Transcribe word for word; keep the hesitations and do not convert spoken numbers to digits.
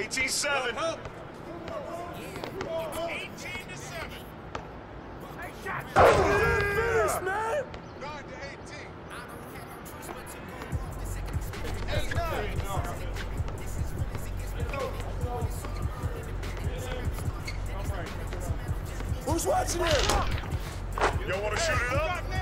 eighteen seven. eighteen to seven. Hey, shot. Finish, man. nine to eighteen. eight nine. Who's watching it? Y'all want to shoot it up?